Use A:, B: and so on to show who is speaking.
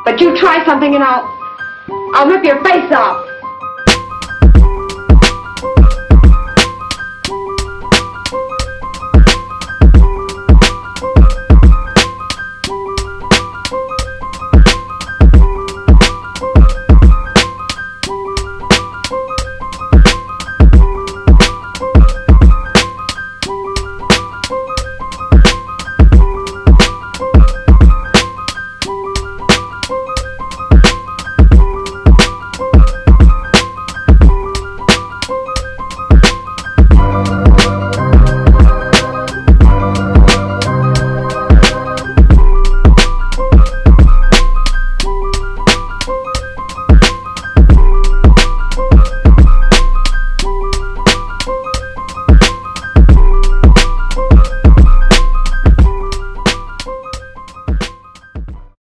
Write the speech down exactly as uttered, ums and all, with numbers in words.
A: But you try something and I'll... I'll rip your face off.